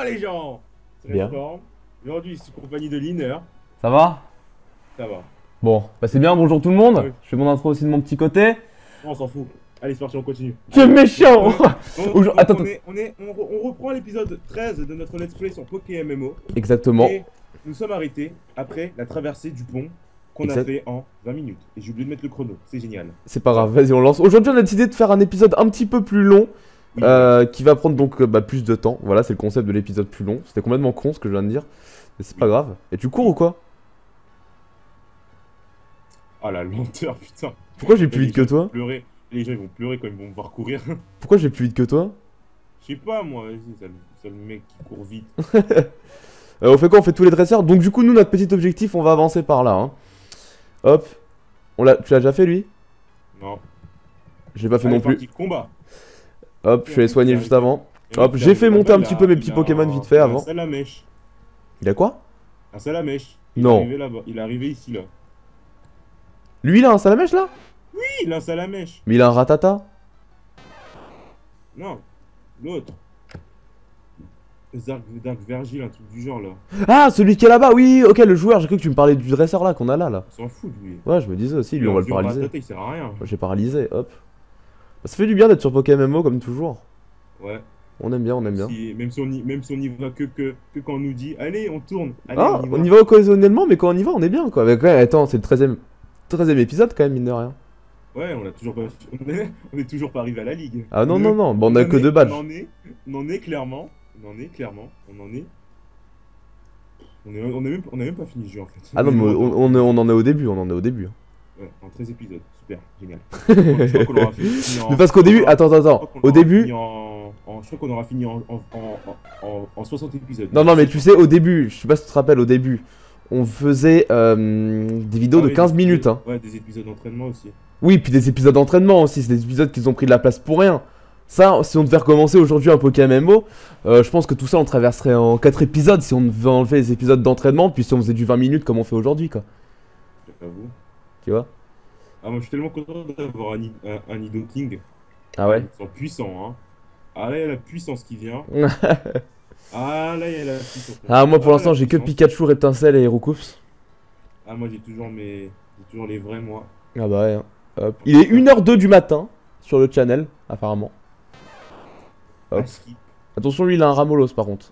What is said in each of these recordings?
les gens, c'est Bien. Réforme. Aujourd'hui, je suis compagnie de Liner. Ça va? Ça va. Bon, bah c'est bien, bonjour tout le monde. Ouais. Je fais mon intro aussi de mon petit côté. Non, on s'en fout. Allez, c'est parti, on continue. Tu es Allez. méchant! Attends, attends. On reprend l'épisode 13 de notre let's play sur Poké MMO. Exactement. Et nous sommes arrêtés après la traversée du pont qu'on a Exact. fait en 20 minutes. Et j'ai oublié de mettre le chrono, c'est génial. C'est pas grave, vas-y, on lance. Aujourd'hui, on a décidé de faire un épisode un petit peu plus long. Oui, Qui va prendre donc plus de temps. Voilà, c'est le concept de l'épisode plus long. C'était complètement con ce que je viens de dire. Mais c'est pas grave. Et tu cours ou quoi? Ah la lenteur, putain. Pourquoi j'ai plus Les vite que gens toi? vont pleurer. Les gens ils vont pleurer quand ils vont me voir courir. Pourquoi j'ai plus vite que toi? Je sais pas moi, vas-y, c'est le mec qui court vite. On fait quoi? On fait tous les dresseurs. Donc du coup, nous, notre petit objectif, on va avancer par là. Hein. Hop. Tu l'as déjà fait lui? Non. Je l'ai pas fait Allez, non plus. parti, combat. Hop, je vais les soigner juste avant. Et Hop, on j'ai fait là-bas, monter un il petit a- peu mes il petits a Pokémon un- vite fait il a avant. Un salamèche. Il a quoi? Un salamèche. Non. Il est arrivé là-bas. Il est arrivé ici là. Lui, il a un salamèche là? Oui, il a un salamèche. Mais il a un ratata. Non, l'autre. Dark Virgil, un truc du genre là. Ah, celui qui est là-bas, oui, ok, le joueur. J'ai cru que tu me parlais du dresseur là qu'on a là. On s'en fout de lui. Ouais, je me disais aussi, lui, on va le vieux paralyser. Rattata, il sert à rien. Moi, j'ai paralysé, hop. Ça fait du bien d'être sur Pokémon MMO comme toujours. Ouais. On aime bien, on aime bien. Même si on y va que quand on nous dit allez, on tourne. Allez, Ah, on y va occasionnellement, mais quand on y va, on est bien quoi. Mais quand même, attends, c'est le 13ème épisode quand même, mine de rien. Ouais, on a toujours pas. On est toujours pas arrivé à la ligue. Ah non, non, non, bon, on a que 2 badges. On en est clairement. On en est. On a même pas fini le jeu en fait. Ah non, mais on en est au début, on en est au début. Ouais, en 13 épisodes, super, génial. Je crois qu'on aura fini en. Mais parce qu'au début, attends, au début. Je crois qu'on aura fini en 60 épisodes. Non, non, mais tu sais, au début, je sais pas si tu te rappelles, au début, on faisait des vidéos de 15 minutes. Hein. Ouais, des épisodes d'entraînement aussi. Oui, puis des épisodes d'entraînement aussi, c'est des épisodes qui ont pris de la place pour rien. Ça, si on devait recommencer aujourd'hui un Pokémon MMO, je pense que tout ça on traverserait en 4 épisodes si on devait enlever les épisodes d'entraînement, puis si on faisait du 20 minutes comme on fait aujourd'hui, quoi. J'avoue. Tu vois? Ah, moi je suis tellement content d'avoir un Nidoking. Ah ouais? Ils sont puissants, hein. Ah là, il y a la puissance qui vient. Ah là, il y a la puissance. Ah, moi pour Ah, l'instant la j'ai que puissance. Pikachu, Reptincelle et Hérokups. Ah, moi j'ai toujours les vrais, moi. Ah bah ouais. Hein. Hop. Il est 1h02 du matin sur le channel, apparemment. Hop. Ah, skip. Attention, lui il a un Ramolos par contre.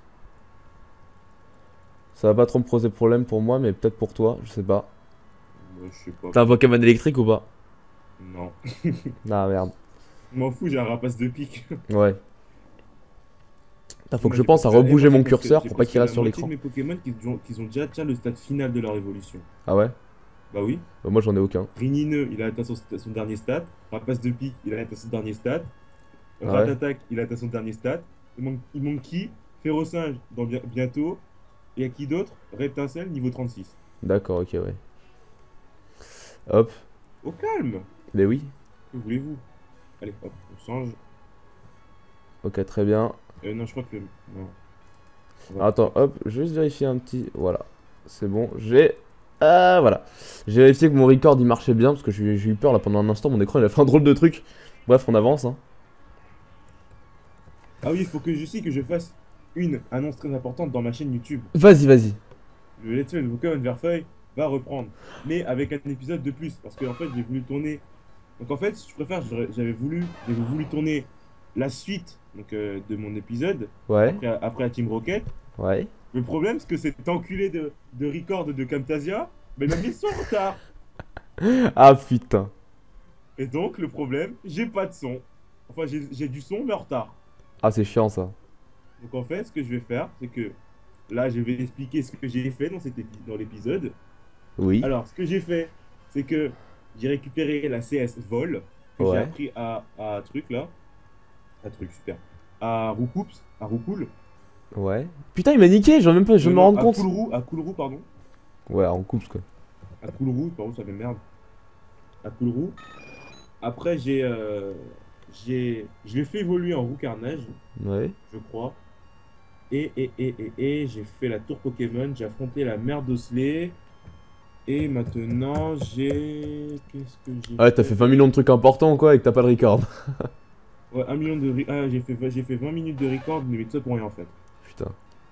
Ça va pas trop me poser problème pour moi, mais peut-être pour toi, je sais pas. Moi, je sais pas. T'as un Pokémon électrique ou pas? Non. Ah merde. Je m'en fous, j'ai un rapace de pique. Ouais. Faut que Moi, je j'ai pense à presque- rebouger moi, mon j'ai presque- curseur j'ai pour pas presque qu'il reste la sur moitié l'écran. de mes Pokémon qui ont déjà atteint le stade final de leur évolution. Ah ouais? Bah oui. Bah, moi j'en ai aucun. Rinineux, il a atteint son dernier stade. Rapace de pique, il a atteint son dernier stade. Ah ouais. Ratatak, il a atteint son dernier stade. Il manque qui? Ferrosinge, bientôt. Et à qui d'autre? Reptincelle, niveau 36. D'accord, ok, ouais. Hop. Au calme! Mais oui. Que voulez-vous? Allez, hop, on change. Ok, très bien. Non, je crois que le. Non. Attends, hop, je vais juste vérifier un petit. Voilà. C'est bon, j'ai. Ah, voilà. J'ai vérifié que mon record il marchait bien parce que j'ai eu peur là pendant un instant. Mon écran il a fait un drôle de truc. Bref, on avance. Hein. Ah oui, il faut que je fasse une annonce très importante dans ma chaîne YouTube. Vas-y, vas-y. Le Let's Play de Pokémon Verfeuille va reprendre, mais avec un épisode de plus, parce que en fait j'ai voulu tourner. Donc en fait, si tu préfères, j'avais voulu tourner la suite de mon épisode Ouais, après la Team Rocket. ouais. Le problème, c'est que cet enculé de record de Camtasia, il m'a mis son retard. Ah putain. Et donc le problème, j'ai pas de son. Enfin, j'ai du son, mais en retard. Ah, c'est chiant ça. Donc en fait, ce que je vais faire, c'est que là, je vais expliquer ce que j'ai fait dans l'épisode. Oui. Alors, ce que j'ai fait, c'est que j'ai récupéré la CS Vol que j'ai Ouais. appris à truc là. À truc, super. À Roucoups, à Roucoul. Ouais. Putain, il m'a niqué, je même pas, je me rends compte. À Coulroux, pardon. Ouais, on coupe quoi. À Coulroux, pardon, ça fait merde. À Coulroux. Après, je l'ai fait évoluer en Roux Carnage, Ouais. je crois. Et j'ai fait la tour Pokémon, j'ai affronté la mère d'Osley. Et maintenant, qu'est-ce que j'ai Ouais, t'as fait 20 millions de trucs importants quoi et que t'as pas de record. Ouais, 1 million de... Ah, j'ai fait 20 minutes de record, mais tout ça pour rien en fait. Putain.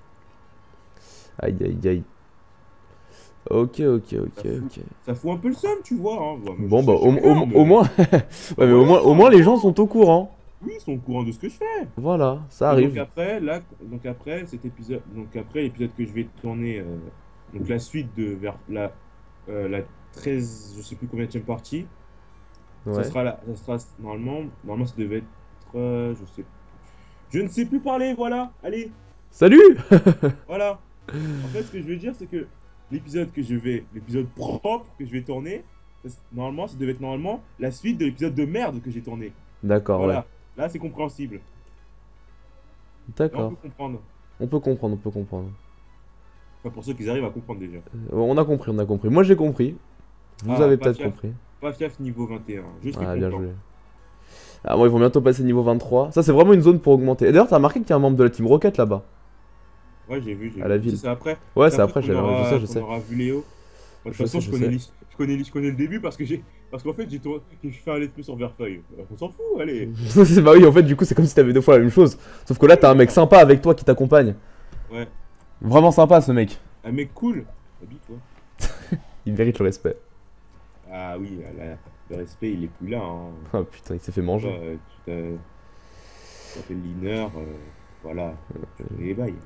Aïe, aïe, aïe. Ok, ok, ok, ok. Ça fout un peu le seum, tu vois. Hein. Bon, moi, Bon, bah, j'ai rien, au mais... moins... Bah, Ouais, mais voilà, au moins les gens sont au courant. oui, ils sont au courant de ce que je fais. Voilà, ça Et donc arrive. après, là, donc après cet épisode, donc après l'épisode que je vais tourner, donc la suite de vers la 13, je sais plus combien de partie, Ouais. ça sera normalement ça devait être, je ne sais plus parler, voilà, allez, Salut! voilà. En fait, ce que je veux dire, c'est que l'épisode propre que je vais tourner, normalement, ça devait être normalement la suite de l'épisode de merde que j'ai tourné. D'accord, ouais. Voilà, là c'est compréhensible. Là on D'accord. peut comprendre. On peut comprendre, on peut comprendre. Enfin, pour ceux qui arrivent à comprendre déjà. On a compris, on a compris. Moi j'ai compris. Vous Ah, avez peut-être compris. pas fiaf niveau 21. Je suis Ah, bien content. joué. Ah, moi ils vont bientôt passer niveau 23. Ça, c'est vraiment une zone pour augmenter. Et d'ailleurs, t'as remarqué qu'il y a un membre de la Team Rocket là-bas, Ouais, j'ai vu, j'ai à la vu. ville. C'est après. Ouais, C'est c'est après après, je sais, je qu'on sais. aura vu Léo. De toute Je sais, façon, je sais. je connais le début parce qu'en fait, j'ai fait un let's play sur Verfeuille. On s'en fout, allez. Bah oui, en fait, du coup, c'est comme si t'avais deux fois la même chose. Sauf que là, t'as un mec sympa avec toi qui t'accompagne. Ouais. Vraiment sympa ce mec. Un mec cool. Habille-toi. Il mérite le respect. Ah oui, le respect, il est plus là. Hein. Oh putain, il s'est fait manger. Tu t'appelles Liner. Voilà. Tu fais les bails.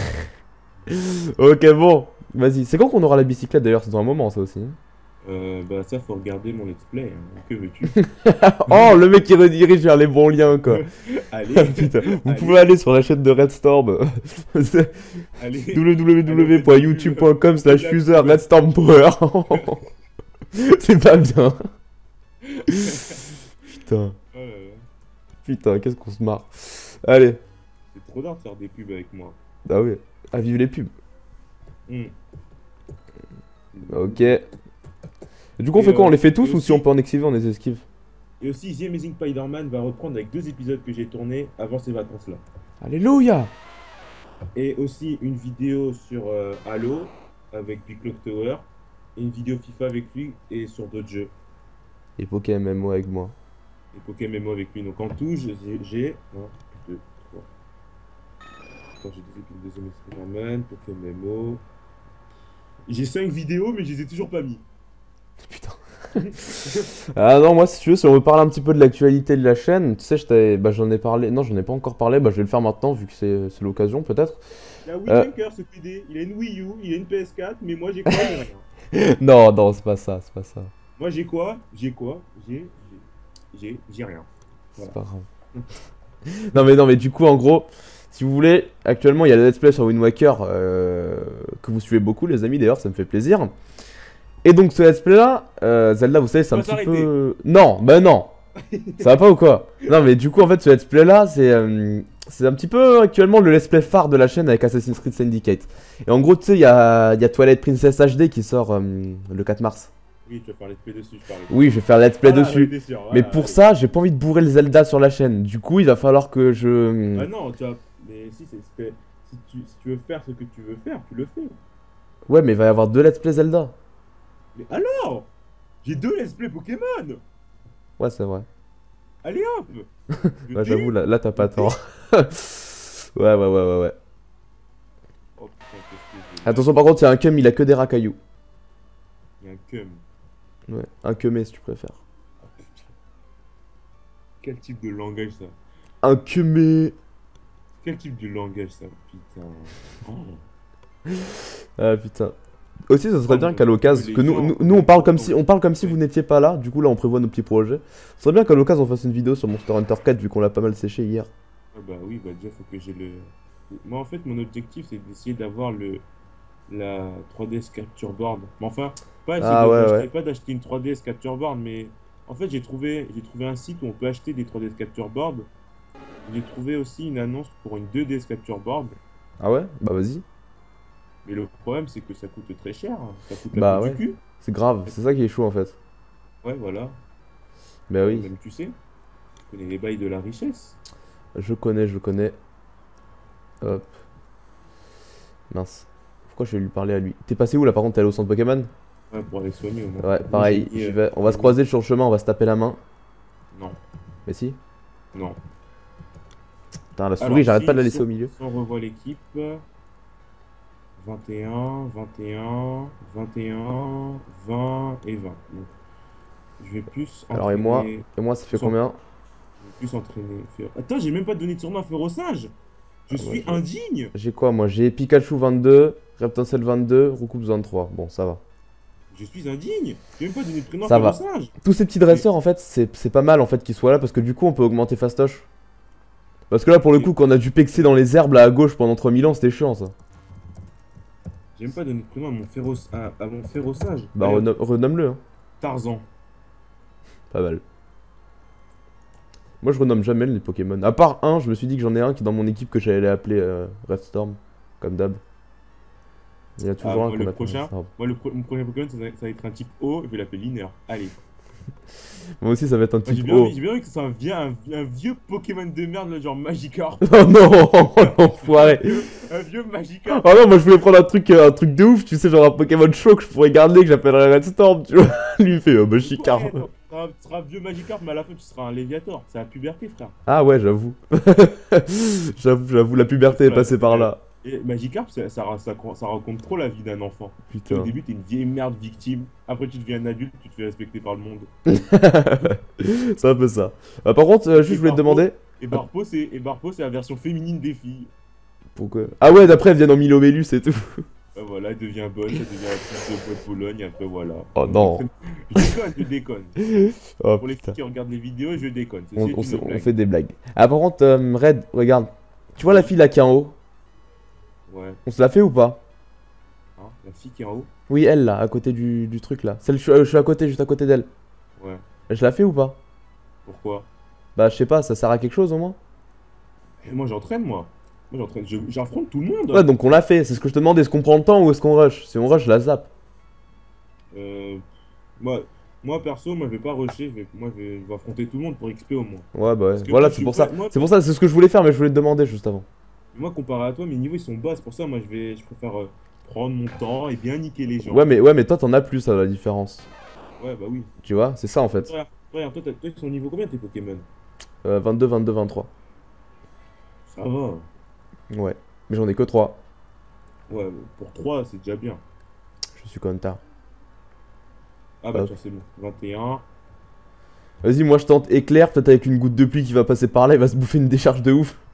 Ok, bon. Vas-y. C'est quand qu'on aura la bicyclette d'ailleurs? C'est dans un moment ça aussi. Bah, ça, faut regarder mon let's play. Hein. Que veux-tu? Oh, le mec qui redirige vers les bons liens quoi. Allez. Putain, vous Allez. pouvez aller sur la chaîne de Redstorm. Allez. www.youtube.com/user Redstorm Power. C'est pas bien. Putain, Oh là là. putain, qu'est-ce qu'on se marre. Allez. C'est trop d'art de faire des pubs avec moi. Ah oui. À vivre les pubs. Hmm. Ok. Du coup, on fait quoi? On les fait tous ou si on peut en esquiver, on les esquive? Et aussi, The Amazing Spider-Man va reprendre avec 2 épisodes que j'ai tournés avant ces vacances-là. Alléluia. Et aussi une vidéo sur Halo avec Big Clock Tower. Et une vidéo FIFA avec lui et sur d'autres jeux. Et Pokémon MMO avec moi. Et Pokémon MMO avec lui. Donc en tout, j'ai 1, 2, 3. Attends, j'ai 2 épisodes de The Amazing Spider-Man, Pokémon MMO. J'ai 5 vidéos, mais je les ai toujours pas mis. Putain. Ah non, moi si tu veux, si on veut parler un petit peu de l'actualité de la chaîne, tu sais, j'en ai parlé. Non, j'en ai pas encore parlé, bah je vais le faire maintenant vu que c'est l'occasion peut-être. Il y a Witchanker, ce PD. Il a une Wii U, il a une PS4, mais moi j'ai quoi? J'ai rien. Non, non, c'est pas ça, c'est pas ça. Moi j'ai quoi? J'ai rien. C'est Voilà. pas grave. Non mais du coup en gros, si vous voulez, actuellement il y a le let's play sur Wind Waker que vous suivez beaucoup les amis d'ailleurs, ça me fait plaisir. Et donc ce let's play là, Zelda vous savez c'est un On va petit s'arrêter. peu... Non, bah non. Ça va pas ou quoi? Non mais du coup en fait ce let's play là c'est un petit peu actuellement le let's play phare de la chaîne avec Assassin's Creed Syndicate. Et en gros tu sais il y a Twilight Princess HD qui sort le 4 mars. Oui, tu vas faire let's play dessus, je parlais. Oui je vais faire let's play Voilà, dessus. j'étais sûr, Mais voilà, pour allez. ça j'ai pas envie de bourrer le Zelda sur la chaîne. Du coup il va falloir que je... Ah non, tu vois, mais si tu veux faire ce que tu veux faire, tu le fais. Ouais mais il va y avoir 2 let's play Zelda. Mais alors, j'ai 2 let's play Pokémon. Ouais c'est vrai. Allez hop. Je Ouais t'ai j'avoue eu. là t'as pas tort. Ouais. Oh putain, qu'est-ce que j'ai. Attention par contre il y a un cum il a que des racailloux. Il y a un cum. Ouais, un cumé si tu préfères. Oh, putain. Quel type de langage ça? Un cumé. Quel type de langage ça? Putain. Oh. Ah putain. Aussi ça serait Oh, bien qu'à l'occasion, les que gens, nous on parle comme si, ouais. vous n'étiez pas là, du coup là on prévoit nos petits projets. Ce serait bien qu'à l'occasion on fasse une vidéo sur Monster Hunter 4 vu qu'on l'a pas mal séché hier. Ah bah oui, bah déjà faut que j'ai le... Moi en fait mon objectif c'est d'essayer d'avoir la 3DS Capture Board. Mais enfin, pas essayer Ah ouais, d'acheter ouais. pas d'acheter une 3DS Capture Board, mais en fait j'ai trouvé un site où on peut acheter des 3DS Capture Board. J'ai trouvé aussi une annonce pour une 2DS Capture Board. Ah ouais? Bah vas-y. Mais le problème c'est que ça coûte très cher, hein. Ça coûte Bah la peau ouais. du cul. C'est grave, c'est ça qui est chaud en fait. Ouais voilà. Bah oui. Même tu sais, je connais les bails de la richesse. Je connais. Hop. Mince. Pourquoi je vais lui parler à lui? T'es passé où là par contre? T'es allé au centre Pokémon? Ouais, pour aller soigner au moins. Ouais, Moi, pareil. j'ai dit, On va se croiser sur le chemin, on va se taper la main. Non, Mais si. non. Putain, la souris, Alors, j'arrête pas de la si laisser au milieu. on revoit l'équipe, 21, 21, 21, 20 et 20. Donc, je vais plus Alors, entraîner. et moi, ça fait Plus en- combien? je vais plus entraîner. Attends, j'ai même pas donné de surnom à Ferrosage. Je Ah, moi, suis indigne. j'ai quoi, moi? J'ai Pikachu 22, Reptincelle 22, Roucoups 23. Bon, ça va. Je suis indigne. J'ai même pas donné de prénom à Ça va. Ferrosage. Tous ces petits Mais, dresseurs, en fait, c'est pas mal en fait qu'ils soient là parce que du coup, on peut augmenter Fastoche. Parce que là, pour le mais coup, quand on a dû pexer dans les herbes là à gauche pendant 3000 ans, c'était chiant ça. j'ai même pas donné de prénom à mon Ferrosage. Bah, Allez, hop, renomme-le, hein. Tarzan. Pas mal. Moi, je renomme jamais les Pokémon. À part un, je me suis dit que j'en ai un qui est dans mon équipe que j'allais appeler Red Storm, comme d'hab. Il y a toujours un Moi, qu'on le appelle prochain, Red Storm. mon premier Pokémon, ça va être un type O. Je vais l'appeler Liner. Allez. Moi aussi, ça va être un Moi, type O. j'ai bien envie que ce soit un vieux Pokémon de merde, là, genre Magikarp. Oh non, oh, l'enfoiré. Un vieux Magikarp. Oh non, moi je voulais prendre un truc de ouf, tu sais, genre un Pokémon chaud que je pourrais garder, que j'appellerais Red Storm, tu vois. Lui il fait bah Ouais, Chicar. tu seras un vieux Magikarp, mais à la fin, tu seras un Léviator. C'est la puberté, frère. Ah ouais, j'avoue. J'avoue, la puberté est passée par là. Et Magikarp, ça raconte trop la vie d'un enfant. Tu vois, au Putain. début, t'es une vieille merde victime. Après, tu deviens un adulte, tu te fais respecter par le monde. C'est un peu ça. Par contre, juste je voulais te demander. Et Barpo, c'est la version féminine des filles. Pourquoi? Ah ouais, d'après elles viennent en Milobélus et tout. Voilà, elle devient bonne, ça devient la plus de poids de Pologne, après voilà. Oh non. Je déconne. Oh Pour les filles putain. qui regardent les vidéos, je déconne. C'est On, une on se- on blague. fait des blagues. Ah par contre, Red, regarde. Tu vois la fille là qui est en haut? Ouais. On se la fait ou pas? Hein, la fille qui est en haut? Oui, elle là, à côté du truc là. Celle, je suis à côté, juste à côté d'elle. Ouais. Je la fais ou pas? Pourquoi? Bah je sais pas, ça sert à quelque chose au moins? Et moi j'entraîne, moi. Moi j'entraîne, j'affronte tout le monde. Ouais, donc on l'a fait, c'est ce que je te demandais, est-ce qu'on prend le temps ou est-ce qu'on rush? Si on rush, je la zappe. Euh, moi, moi perso, moi je vais pas rusher, je vais affronter tout le monde pour XP au moins. Ouais, bah ouais. Parce que Voilà, toi, c'est pour ça. moi, C'est pour ça, c'est ce que je voulais faire, mais je voulais te demander juste avant. moi, comparé à toi, mes niveaux ils sont bas, c'est pour ça moi je préfère prendre mon temps et bien niquer les gens. Ouais, mais toi, t'en as plus à la différence. Ouais, bah oui. Tu vois, c'est ça en fait. Regarde, toi, ils sont niveau combien tes Pokémon? 22, 22, 23. Ça va. Ouais. Mais j'en ai que 3. Ouais, pour 3 c'est déjà bien. Je suis content. Ah bah Hop. tiens, c'est bon. 21. Vas-y, moi je tente éclair, peut-être avec une goutte de pluie qui va passer par là, il va se bouffer une décharge de ouf.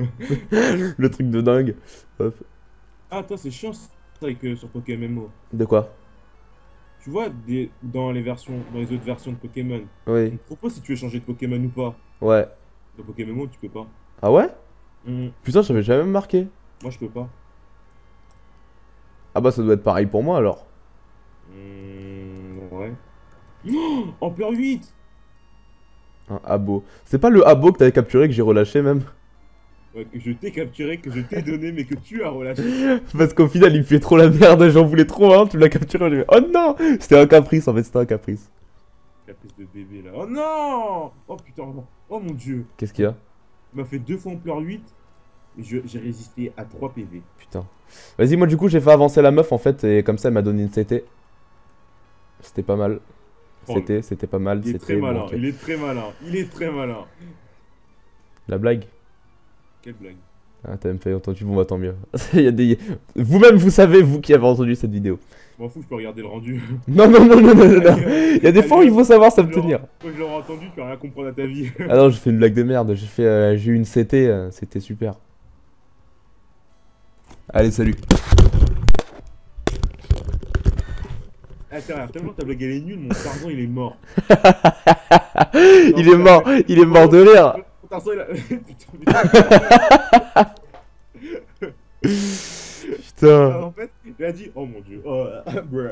Le truc de dingue. Hop. Ah, attends, c'est chiant ça avec, sur Pokémon MMO. De quoi? Tu vois, dans les autres versions de Pokémon, on Oui. te propose si tu veux changer de Pokémon ou pas. Ouais. Dans Pokémon MMO, tu peux pas. Ah ouais? Hmm, Putain, j'avais jamais marqué. moi, je peux pas. Ah bah ça doit être pareil pour moi alors. Ouais. Oh, Ampleur 8. Un abo. C'est pas le abo que t'avais capturé que j'ai relâché même? Ouais, que je t'ai capturé, que je t'ai donné, mais que tu as relâché. Parce qu'au final il me fait trop la merde, j'en voulais trop hein, tu me l'as capturé, j'ai fait oh non! C'était un caprice en fait, c'était un caprice. Caprice de bébé là. Oh non! Oh putain, non. Oh mon dieu. Qu'est-ce qu'il y a? Il m'a fait 2 fois Ampleur 8. Et j'ai résisté à 3 PV. Putain. Vas-y, moi du coup j'ai fait avancer la meuf en fait, et comme ça elle m'a donné une CT. C'était pas mal. Oh, C'était pas mal, Il est c'était très malin, bon, ok. il est très malin, il est très malin. La blague? Quelle blague. Ah, t'as même pas entendu, bon bah tant mieux. Il y a des... Vous-même vous savez, vous qui avez entendu cette vidéo. Je m'en fous, je peux regarder le rendu. Non, non, non, non, non, non, non. Il y a des fois où il faut savoir s'abstenir. Moi je l'aurais entendu, tu vas rien comprendre à ta vie. Ah non, j'ai fait une blague de merde, j'ai eu une CT, c'était super. Allez, salut. Attends, tellement ta blague elle est nulle, mon Tarzan il est mort. Il est mort de rire. Mon Tarzan il a. Putain, Putain. en fait, il a dit oh mon dieu, oh, bruh.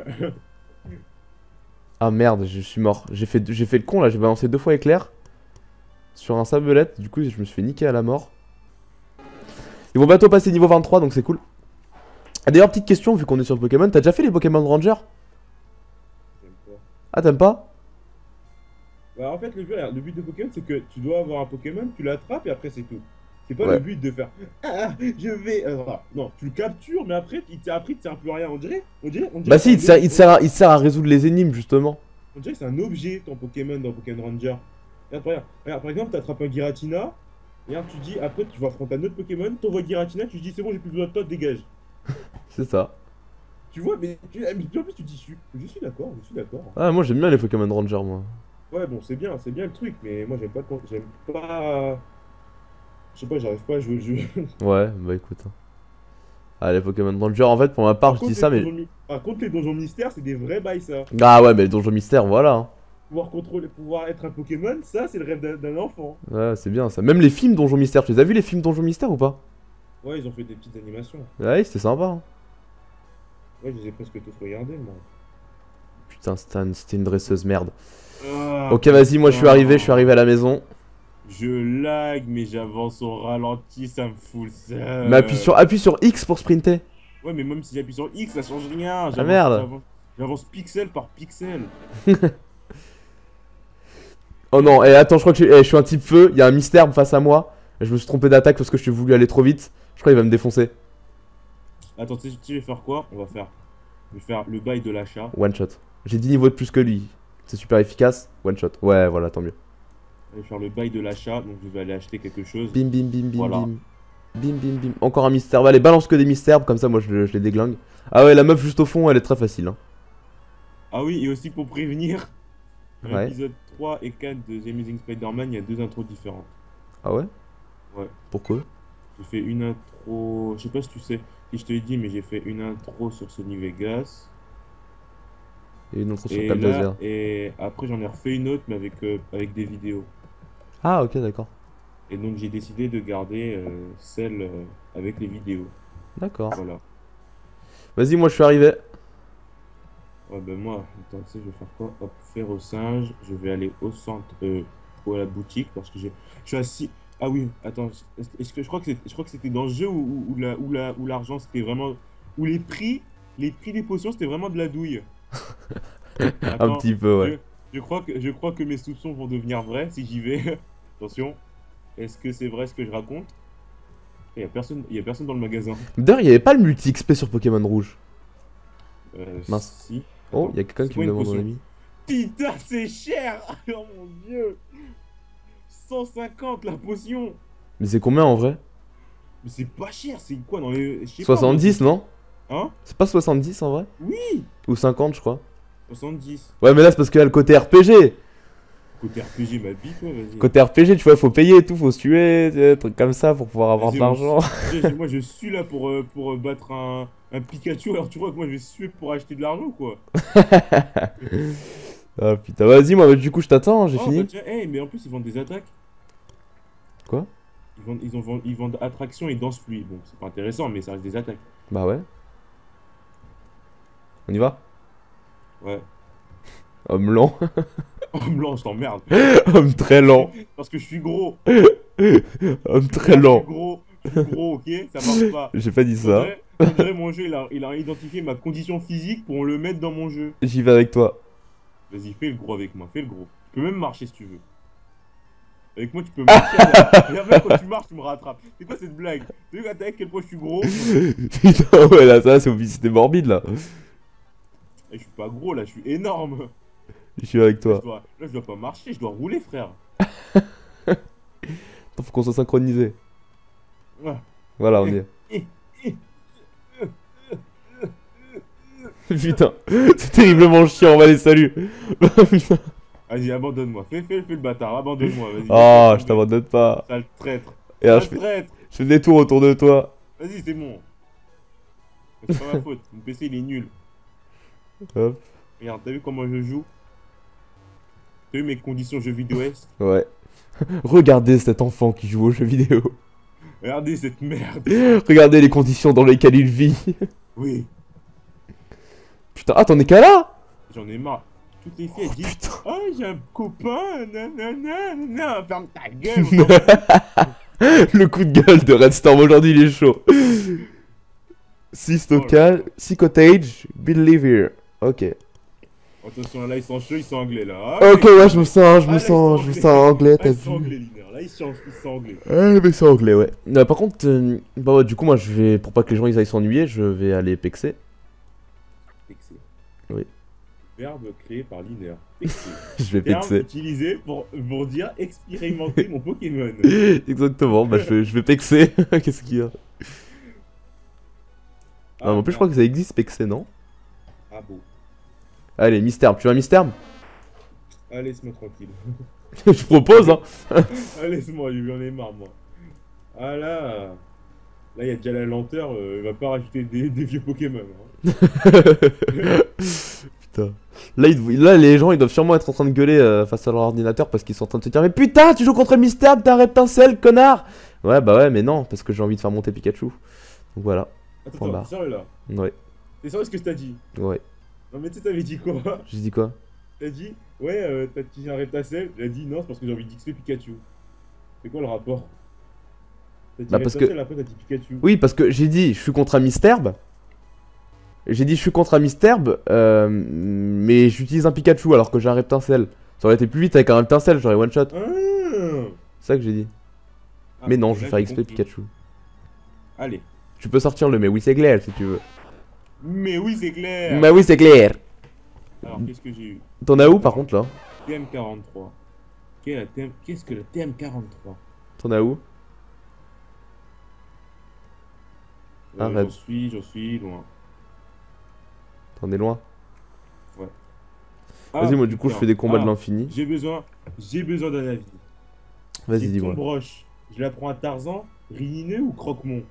Ah merde, je suis mort. J'ai fait le con là, j'ai balancé 2 fois éclair sur un sablette, du coup je me suis fait niquer à la mort. Ils vont bientôt passer niveau 23 donc c'est cool. Ah, d'ailleurs, petite question vu qu'on est sur Pokémon, t'as déjà fait les Pokémon Ranger? J'aime pas. Ah, t'aimes pas? Bah, en fait, le but de Pokémon, c'est que tu dois avoir un Pokémon, tu l'attrapes et après c'est tout. C'est pas Ouais. le but de faire ah, je vais. Non, tu le captures, mais après, il te sert plus à rien. On dirait Bah si, que c'est il te sert à résoudre les énigmes justement. on dirait que c'est un objet ton Pokémon dans Pokémon Ranger. Regarde, par exemple, tu attrapes un Giratina, et tu dis après tu vas affronter un autre Pokémon, t'envoies Giratina, tu dis c'est bon, j'ai plus besoin de toi, dégage. C'est ça. Tu vois, mais en plus, tu dis, je suis d'accord, je suis d'accord. Ah, moi j'aime bien les Pokémon Rangers, moi. Ouais, bon, c'est bien le truc, mais moi, j'aime pas. Je sais pas, j'arrive pas à jouer le jeu. Ouais, bah écoute, hein. Ah, les Pokémon Rangers, en fait, pour ma part, je dis ça, mais. Par contre, les donjons mystères, c'est des vrais bails, ça. Ah ouais, mais les donjons mystères, voilà, hein. Pouvoir être un Pokémon, ça, c'est le rêve d'un enfant. Ouais, c'est bien ça. Même les films donjons mystères, tu les as vus les films donjons mystères ou pas? Ouais, ils ont fait des petites animations. Ouais, c'était sympa, hein. Ouais, je les ai presque tous regardés, moi. Putain, c'était une dresseuse merde. Ah, Ok, vas-y, moi je suis putain. arrivé à la maison. Je lag, mais j'avance au ralenti, ça me fout le Mais seum. appuie sur X pour sprinter. Ouais, mais même si j'appuie sur X, ça change rien. Ah merde. J'avance pixel par pixel. Oh non, et attends, je crois que je suis un type feu, il y a un mystère face à moi. Je me suis trompé d'attaque parce que je suis voulu aller trop vite. Je crois qu'il va me défoncer. Attends, tu vas faire quoi? Je vais faire le bail de l'achat. One shot. J'ai 10 niveaux de plus que lui. C'est super efficace. One shot. Ouais, voilà, tant mieux. Je vais faire le bail de l'achat, donc je vais aller acheter quelque chose. Bim bim bim bim Voilà. bim. Bim bim bim. Encore un mystère. Bah, allez, balance que des mystères, comme ça moi je les déglingue. Ah ouais, la meuf juste au fond, elle est très facile, hein. Ah oui, et aussi pour prévenir, dans Ouais. l'épisode 3 et 4 de The Amazing Spider-Man, il y a deux intros différentes. Ah ouais? Ouais. Pourquoi? J'ai fait une intro, je sais pas si tu sais, si je te l'ai dit, mais j'ai fait une intro sur Sony Vegas. Et une autre sur Et Cap là, Laser. et après j'en ai refait une autre, mais avec des vidéos. Ah ok, d'accord. Et donc j'ai décidé de garder celle avec les vidéos. D'accord. Voilà. Vas-y, moi je suis arrivé. Ouais, ben moi, attends, tu sais, je vais faire quoi? Hop, faire au singe. Je vais aller au centre, ou à la boutique, parce que je suis assis. Ah oui, attends, est-ce que je crois que c'était dans le jeu où l'argent c'était vraiment. Où les prix des potions c'était vraiment de la douille. Un Attends, petit peu, ouais. je crois que mes soupçons vont devenir vrais si j'y vais. Attention, est-ce que c'est vrai ce que je raconte? Il y a personne dans le magasin. D'ailleurs, il n'y avait pas le multi-XP sur Pokémon Rouge. Mince. Si. Oh, Attends, il y a quelqu'un c'est qui quoi me une demande mon potion? ami. Putain, c'est cher! Oh mon dieu! 150 la potion! Mais c'est combien en vrai? Mais c'est pas cher, c'est quoi dans les. Je sais pas, moi, 70, non? Hein? C'est pas 70 en vrai? Oui! Ou 50, je crois. 70. Ouais, mais là, c'est parce qu'il y a le côté RPG. Côté RPG, ma bite, toi, vas-y. Côté RPG, tu vois, faut payer et tout, faut se tuer, tu sais, des trucs comme ça pour pouvoir avoir de Vas-y, l'argent. moi, je suis là pour battre un Pikachu, alors tu vois que moi je vais suer pour acheter de l'argent, quoi. Ah putain, vas-y, moi, du coup, je t'attends, j'ai Oh, fini. bah tiens, hey, mais en plus, ils vendent des attaques. Quoi? Ils vendent attraction et danse pluie. Bon, c'est pas intéressant, mais ça reste des attaques. Bah ouais. On y va? Ouais. Homme lent. Oh, blanc, je t'emmerde. Homme très lent. Parce que je suis gros. Homme très Moi, lent. je suis gros, ok? Ça marche pas. J'ai pas dit ça. On dirait mon jeu, il a identifié ma condition physique pour le mettre dans mon jeu. J'y vais avec toi. Vas-y, fais le gros avec moi, fais le gros. Tu peux même marcher si tu veux. Avec moi, tu peux marcher. Et après, quand tu marches, tu me rattrapes. C'est quoi cette blague? Tu veux à quel point je suis gros? Putain, ouais, là, ça, c'est obésité morbide, là. Et je suis pas gros, là, je suis énorme. Je suis avec Là, toi. je dois pas marcher, je dois rouler, frère. Attends, faut qu'on soit synchronisé. Ouais. Voilà, on y est. Eh, eh. Putain, c'est terriblement chiant, on va aller salut. Putain. Vas-y, abandonne-moi. Fais le bâtard, abandonne-moi. Vas-y. Oh, je t'abandonne pas. Sale traître. Et alors, Sale traître. je fais des tours autour de toi. Vas-y, c'est bon. C'est pas ma faute. Mon PC, il est nul. Hop, Regarde, t'as vu comment je joue? T'as vu mes conditions jeux vidéo est? ouais. Regardez cet enfant qui joue aux jeux vidéo. Regardez cette merde. Regardez les conditions dans lesquelles il vit. Oui, Putain, ah, t'en es qu'à là? j'en ai marre. Toutes les filles, elles disent Putain. oh, j'ai un copain, nanana, nanana. Ferme ta gueule. On s'en fout. Le coup de gueule de Redstorm aujourd'hui, il est chaud. 6 local, 6 cottage, believe here. Ok. Attention, là, ils sont chauds, ils sont anglais, là. Ok, ouais, je me sens là, ils sont anglais, Là, t'as ils sont vu. anglais, Liner. Là, ils sont anglais. Ouais, mais c'est anglais, ouais. Par contre, bah ouais, du coup, moi, je vais, pour pas que les gens ils aillent s'ennuyer, je vais aller pexer. Pexer. Oui. Verbe créé par Liner. Pexer. Je vais Verbe pexer. utilisé pour dire expérimenter mon Pokémon. Exactement, bah je vais pexer. Qu'est-ce qu'il y a? Ah, en plus, je crois que ça existe, Pexé, non? Ah bon. Allez, Mystère, tu veux un Mystère? Allez, laisse-moi tranquille. Je propose, hein. Allez, laisse-moi, j'en ai marre, moi. Ah là. Là, il y a déjà la lenteur, il va pas rajouter des vieux Pokémon. Hein. Putain. Là, les gens, ils doivent sûrement être en train de gueuler face à leur ordinateur parce qu'ils sont en train de se dire: mais putain, tu joues contre Mystère, t'as un reptincelle, connard! Ouais, bah ouais, mais non, parce que j'ai envie de faire monter Pikachu. Donc voilà. Point Attends, barre. t'es sérieux là? Ouais, T'es sérieux ce que je t'ai dit? ouais. Non, mais tu sais, t'avais dit quoi? J'ai dit quoi? T'as dit, ouais, t'as dit un Reptacel. J'ai dit non, c'est parce que j'ai envie d'XP Pikachu. C'est quoi le rapport? T'as dit Bah, parce Reptacel, que- après t'as dit Pikachu. Oui, parce que j'ai dit: je suis contre un Mystère. J'ai dit: je suis contre un Mystère, mais j'utilise un Pikachu alors que j'ai un reptincelle. Ça aurait été plus vite avec un reptincelle, j'aurais one shot. Ah. C'est ça que j'ai dit. Ah, Mais non, là, je vais faire j'ai XP compris. Pikachu. Allez. Tu peux sortir le mais oui, c'est clair si tu veux. Mais oui, c'est clair. Mais oui, c'est clair. Alors, qu'est-ce que j'ai eu? T'en as où par contre là? TM43. Qu'est-ce que le TM43? T'en as où? Arrête. J'en suis loin. T'en es loin. Ah, Vas-y, moi du coup, je putain. fais des combats de Ah, l'infini. J'ai besoin d'un avis. Vas-y, J'ai dis-moi. Tombroche. Je la prends à Tarzan, Rinineux ou Croque-Mont?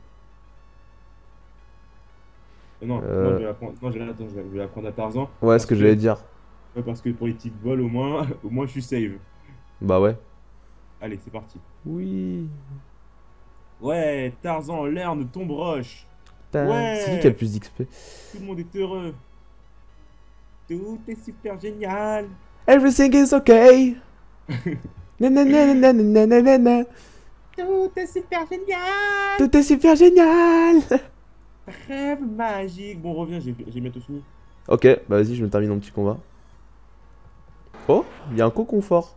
Non, non, je vais la prendre, non, attends, je vais la prendre à Tarzan. Ouais, ce que j'allais dire. Ouais, parce que pour les petites vols, au moins je suis save. Bah ouais. Allez, c'est parti. Oui. Ouais, Tarzan, Lerne, Tombroche. C'est Ouais. qui qui a le plus d'XP? Tout le monde est heureux. Tout est super génial. Everything is okay. Nananananananana. Tout est super génial. Tout est super génial. Rêve magique. Bon, reviens, j'ai bientôt fini. Ok, bah vas-y, je me termine mon petit combat. Oh, il y a un cocon fort.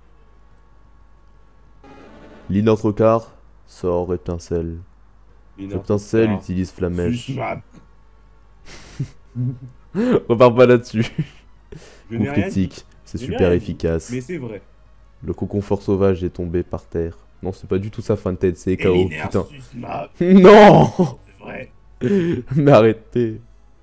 L'inautre sort Reptincelle. Reptincelle utilise Flamèche. Repars pas là-dessus. Je Coup n'ai rien dit, critique, c'est Je n'ai super rien dit. efficace. mais c'est vrai. Le cocon fort sauvage est tombé par terre. Non, c'est pas du tout ça, fin de tête, c'est KO, Elinaire putain. Susmap, Non. c'est vrai. Mais arrêtez.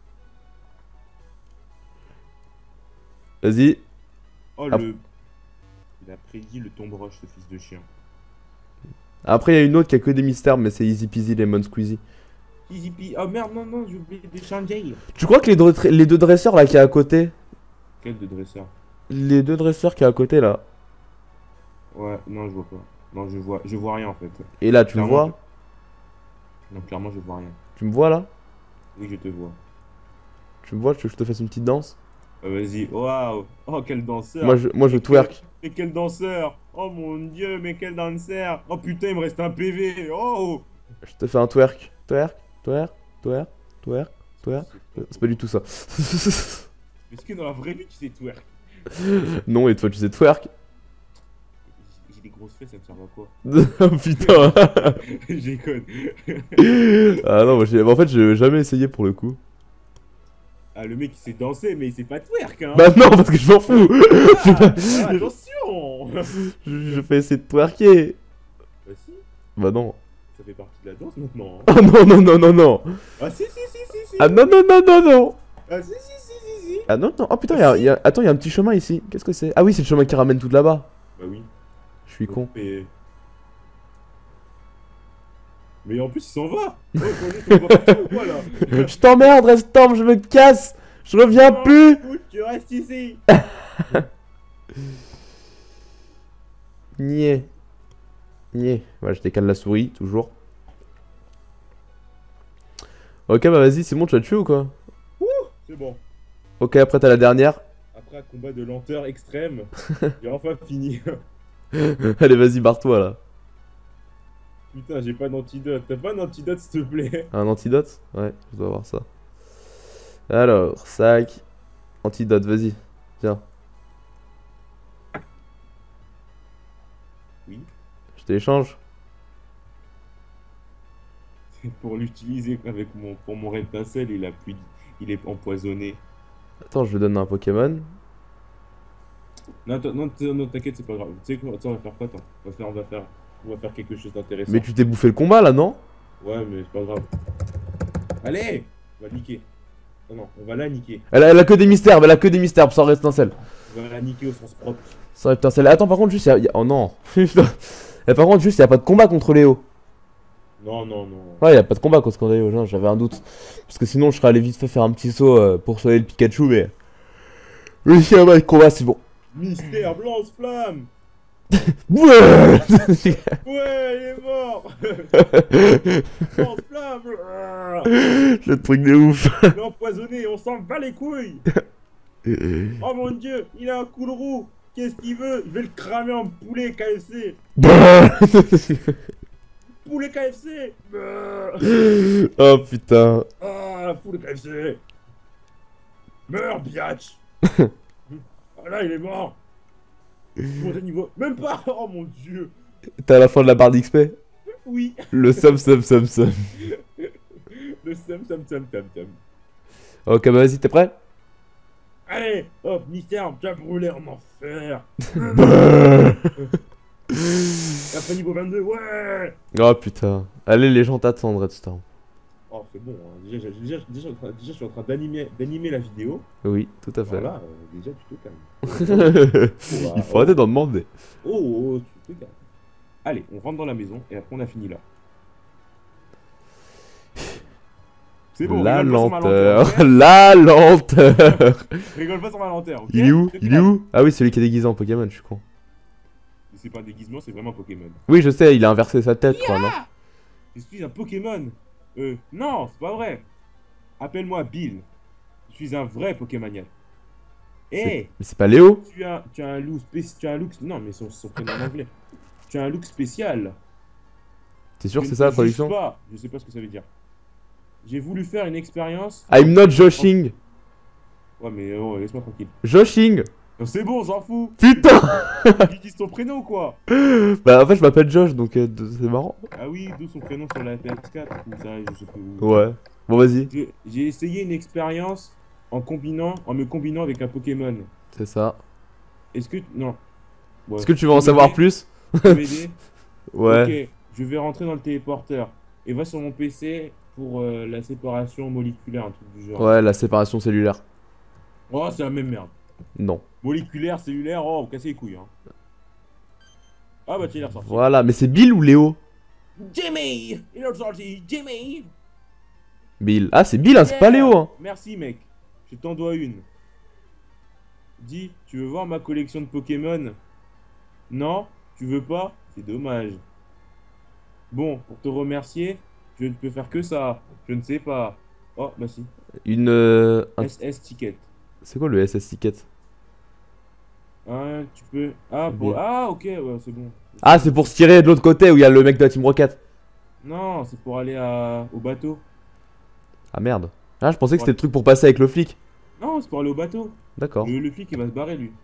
Vas-y. Oh, Ah. Il a prédit le Tombroche, ce fils de chien. Après, il y a une autre qui a que des mystères, mais c'est Easy Peasy Lemon Squeezy. Easy Pea. Oh merde, non, j'ai oublié de changer. Tu crois que les deux dresseurs là qui est à côté, Quel de dresseur? les deux dresseurs qui est à côté là, Ouais, non, je vois pas. Non, je vois rien en fait. et là tu me Clairement, vois, Non, clairement, je vois rien. tu me vois là, Oui, je te vois. tu me vois, tu veux que je te fasse une petite danse? Vas-y, waouh! Oh, quel danseur! Moi je twerk. Mais quel danseur! Oh mon dieu, mais quel danseur! Oh putain, il me reste un PV! Oh! Je te fais un twerk, twerk, twerk, twerk, twerk, twerk. C'est pas du tout ça. Est-ce que dans la vraie vie, tu sais twerk? Non, et toi tu sais twerk? J'ai des grosses fesses, ça me sert à quoi? Oh putain. J'ai conne. Ah non, en fait j'ai jamais essayé pour le coup. Ah, le mec il sait danser, mais il sait pas twerk, hein! Bah non, parce que je m'en fous. Ah, attention! Je fais essayer de twerker. Bah si, Bah non. ça fait partie de la danse maintenant. Oh non, non, non, non, non. Ah si! Ah non, non, non, non, non. Ah si! Ah non, non. Oh putain, attends, il y a un petit chemin ici. Qu'est-ce que c'est? Ah oui, c'est le chemin qui ramène tout de là-bas. Bah oui. Je suis con. Mais en plus, il s'en va! Oh, on va partir ou quoi là? Je t'emmerde, Restorm, je me casse. Je reviens plus. Écoute, tu restes ici! Niais. Niais. Ouais, je décale la souris, toujours. Ok, bah vas-y, c'est bon, tu vas te tuer ou quoi? C'est bon. Ok, après t'as la dernière. Après un combat de lenteur extrême, j'ai enfin fini. Allez, vas-y, barre-toi là. Putain, j'ai pas d'antidote. T'as pas un antidote, s'il te plaît? Un antidote? Ouais, je dois avoir ça. Alors, sac. Antidote, vas-y. Tiens. Oui. Je t'échange. C'est pour l'utiliser avec pour mon reptacel, il est empoisonné. Attends, je lui donne un Pokémon. Non, non, t'inquiète, c'est pas grave. Tu sais quoi, attends, on va faire quoi, attends? On va faire quelque chose d'intéressant. Mais tu t'es bouffé le combat là, non? Ouais, mais c'est pas grave. Allez! On va niquer. Non, non, on va la niquer. Elle a que des mystères, mais elle a que des mystères, sans étincelle. On va la niquer au sens propre. Sans étincelle. Attends, par contre, juste, oh non. Et par contre, juste, y a pas de combat contre Léo. Non, non, non. Ouais, y a pas de combat contre Léo, non, j'avais un doute. Parce que sinon, je serais allé vite fait faire un petit saut pour sauver le Pikachu, mais. Oui, il y a pas de combat, c'est bon. Mystère Blanche-Flamme. Ouais, Ouais, il est mort. Blanche-Flamme. le truc de ouf. Il est empoisonné, on s'en bat les couilles. Oh mon dieu, il a un coup de roue. Qu'est-ce qu'il veut? Je vais le cramer en poulet KFC. Poulet KFC. Oh putain. Ah, poulet KFC. Meurs, biatch. Ah là, il est mort. Monter niveau. Même pas. Oh mon dieu. T'es à la fin de la barre d'XP. Oui. Le sum. Le sum. Ok, bah vas-y, t'es prêt? Allez, hop, mystère, bien brûlé en enfer. Et après niveau 22, ouais. Oh putain. Allez, les gens t'attendent, Redstone. Oh, c'est bon, hein. Déjà, je suis en train d'animer la vidéo. Oui, tout à fait. Voilà, déjà, tu te calmes. Il faut arrêter d'en demander. Oh, tu te calmes. Allez, on rentre dans la maison et après on a fini là. C'est bon, La rigole pas sur ma lenteur. lenteur, La lenteur. rigole pas sur ma lenteur, ok? Il est où? C'est Il est où? Ah oui, celui qui est déguisé en Pokémon, je suis con. C'est pas un déguisement, c'est vraiment Pokémon. Oui, je sais, il a inversé sa tête, quoi, non? Je suis un Pokémon. Non, c'est pas vrai. Appelle-moi Bill. Je suis un vrai Pokémoniac. Eh, Mais c'est pas Léo? tu as un look spécial. Non, mais son prénom en anglais. Tu as un look spécial. T'es sûr que Je c'est ne ça la te juge traduction? pas. Je sais pas ce que ça veut dire. J'ai voulu faire une expérience. I'm not joshing. Ouais, mais oh, laisse-moi tranquille. Joshing. Non, c'est bon, on s'en fout. Putain. Ils disent ton prénom, quoi. Bah en fait je m'appelle Josh, donc c'est marrant. Ah oui, d'où son prénom sur la PS4 ou ça, je sais plus où. Ouais. Bon vas-y. J'ai essayé une expérience en me combinant avec un Pokémon. C'est ça. Est-ce que... Non. Ouais. Est-ce que tu veux en savoir plus? Tu peux m'aider? Ouais. Ok, je vais rentrer dans le téléporteur. Et va sur mon PC pour la séparation moléculaire, un truc du genre. Ouais, la séparation cellulaire. Oh, c'est la même merde. Non. Moléculaire, cellulaire, oh, vous cassez les couilles. Hein. Ah bah tiens, il est ressorti. Voilà, mais c'est Bill ou Léo? Jimmy! Il est ressorti, Jimmy! Bill. Ah c'est Bill, hein, c'est pas Yeah. Léo, hein. Merci mec, je t'en dois une. Dis, tu veux voir ma collection de Pokémon? Non? Tu veux pas? C'est dommage. Bon, pour te remercier, je ne peux faire que ça. Je ne sais pas. Oh, bah si. Une... SS Ticket. C'est quoi le SS Ticket? Hein, tu peux... Ah, C'est pour... bien. ah ok, ouais, c'est bon. Ah c'est pour se tirer de l'autre côté où il y a le mec de la Team Rocket. Non, c'est pour aller au bateau. Ah merde. Ah je pensais que c'était le truc pour passer avec le flic. Non, c'est pour aller au bateau. D'accord. Le flic, il va se barrer, lui.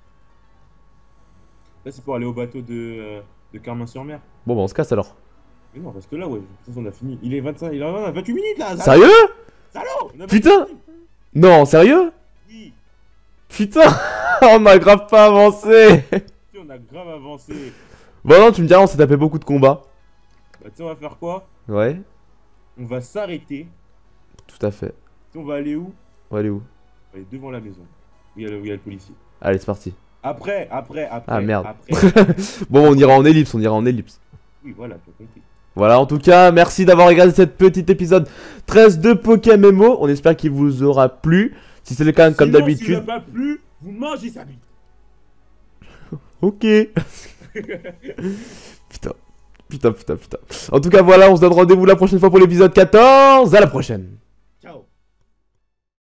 Là, c'est pour aller au bateau de Carmin-sur-Mer. Bon bah on se casse alors. Mais non, parce que là, ouais, de toute façon, on a fini. Il est 25, il a 28 minutes, là. Sérieux? Salaud! On a Putain! 28 minutes. Non, sérieux? Oui, Putain. On a grave pas avancé. si, on a grave avancé. Bon non, tu me diras, on s'est tapé beaucoup de combats. Bah, tu sais, on va faire quoi? Ouais, On va s'arrêter. tout à fait. Tu sais, on va aller où? On va aller où? On va aller devant la maison. Où il y a le policier. Allez, c'est parti. Après. Ah, merde. Après. Bon, on ira en ellipse, on ira en ellipse. Oui, voilà, tu as compris. Voilà, en tout cas, merci d'avoir regardé cet petit épisode 13 de Pokémon. On espère qu'il vous aura plu. Si c'est le cas, comme Sinon, d'habitude. Si ça pas plu, vous mangez sa bite. Ok. Putain. Putain. En tout cas, voilà, on se donne rendez-vous la prochaine fois pour l'épisode 14. À la prochaine.